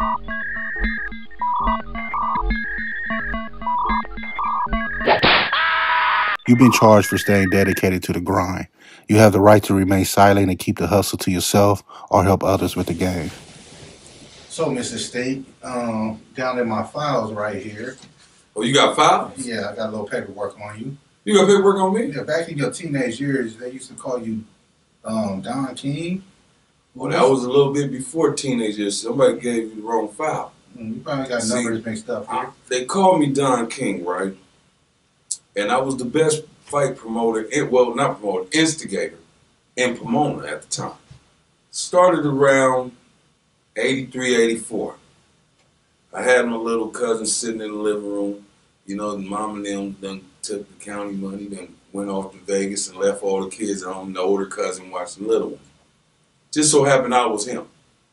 You've been charged for staying dedicated to the grind. You have the right to remain silent and keep the hustle to yourself or help others with the game. So, Mr. State, down in my files right here. Oh, you got files? Yeah, I got a little paperwork on you. You got paperwork on me? Yeah, back in your teenage years, they used to call you Don King. Well, that was a little bit before teenage years. Somebody gave you the wrong file. You probably got numbers mixed up here. They called me Don King, right? And I was the best fight promoter, well, not promoter, instigator in Pomona at the time. Started around 83, 84. I had my little cousin sitting in the living room. You know, the mom and them done took the county money, then went off to Vegas and left all the kids at home. The older cousin watched the little one. Just so happened I was him.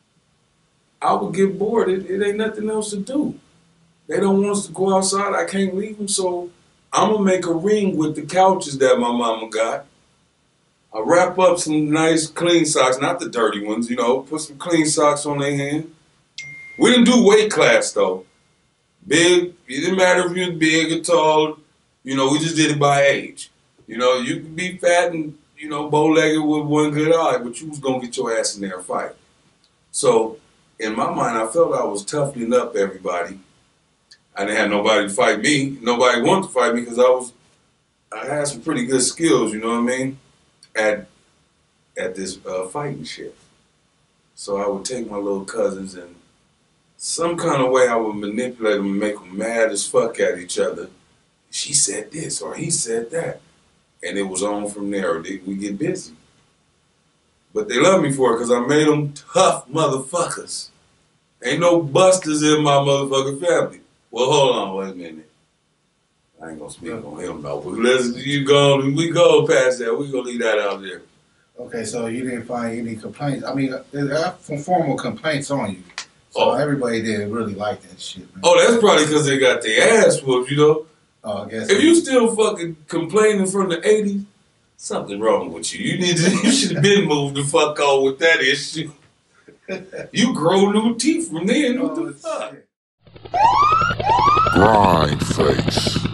I would get bored. It ain't nothing else to do. They don't want us to go outside. I can't leave them, so I'm going to make a ring with the couches that my mama got. I wrap up some nice clean socks, not the dirty ones, you know, put some clean socks on their hand. We didn't do weight class, though. Big, it didn't matter if you was big or tall, you know, we just did it by age. You know, you could be fat and, you know, bow-legged with one good eye, but you was going to get your ass in there and fight. So, in my mind, I felt I was toughening up everybody. I didn't have nobody to fight me. Nobody wanted to fight me because I had some pretty good skills, you know what I mean, at this fighting shit. So I would take my little cousins and some kind of way I would manipulate them and make them mad as fuck at each other. She said this or he said that. And it was on from there. We get busy. But they love me for it because I made them tough motherfuckers. Ain't no busters in my motherfucking family. Well, hold on, wait a minute. I ain't gonna speak on him though. But we go past that. We gonna leave that out there. Okay, so you didn't find any complaints. I mean, there are formal complaints on you. So everybody didn't really like that shit, man. Oh, that's probably because they got their ass whooped, you know? Oh, I guess. If you still fucking complaining from the 80s, something wrong with you. You should have been moved the fuck on with that issue. You grow new teeth from then. What the fuck? Grind face.